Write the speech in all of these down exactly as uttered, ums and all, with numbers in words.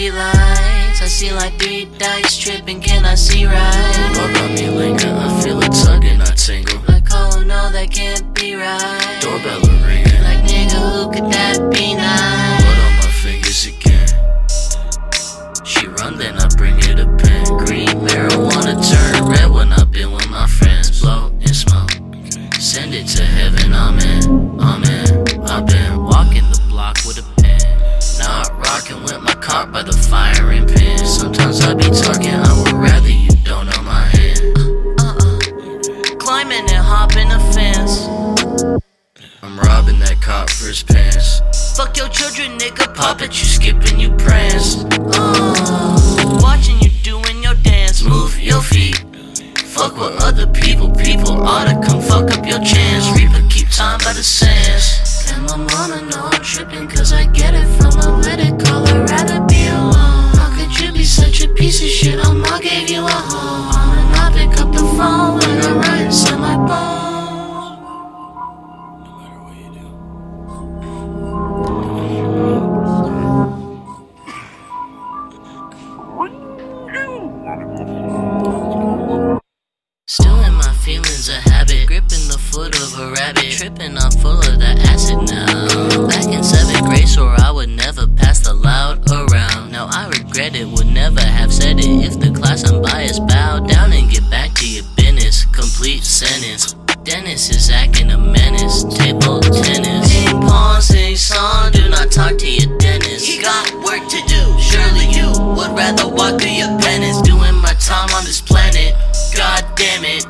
street lights. I see like three dice tripping, can I see right? What about me linger? I feel a tug and I tingle. Like, oh no, that can't be right. Doorbell ringing. Like, nigga, who could that be nice? Blood on my fingers again. She run, then I bring her the pen. Green marijuana turn red when I've been with my friends. Blow and smoke, send it to heaven, amen, amen. I've been walking the block with a pen, not rocking with my car by the firing pin. Sometimes I be talking, I would rather you don't know my hand. Uh-uh, climbing and hopping the fence. I'm robbing that cop for his pants. Fuck your children, nigga, Pop it, you skipping, you prance. Uh, watching you doing your dance. Move your feet. Fuck with other people, people ought to come fuck up your chance. Reaper, keep time by the sands. And my mama know I'm tripping, cause I get it from a what it call I'd rather be alone. How could you be such a piece of shit? I'ma give you a home. And I pick up the phone when I run inside my bones. No matter what you do. Still in my feelings a habit, gripping the foot of a rabbit, tripping, I'm full of that acid now. Back in seventh grade, swore I would never pass the loud around. Now I regret it, would never have said it. If the class unbiased, bow down and get back to your business. Complete sentence. Dennis is acting a menace. Table tennis, ping pong, sing song. Do not talk to your dentist. He got work to do. Surely you would rather walk through your penance. Doing my time on this planet. God damn it.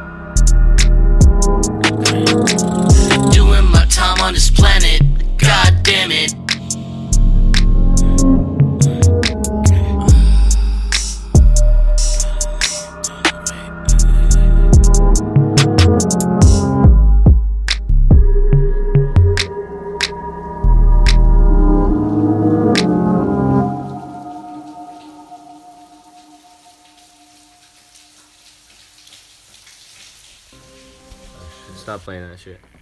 Doing my time on this planet. God damn it. Stop playing that shit.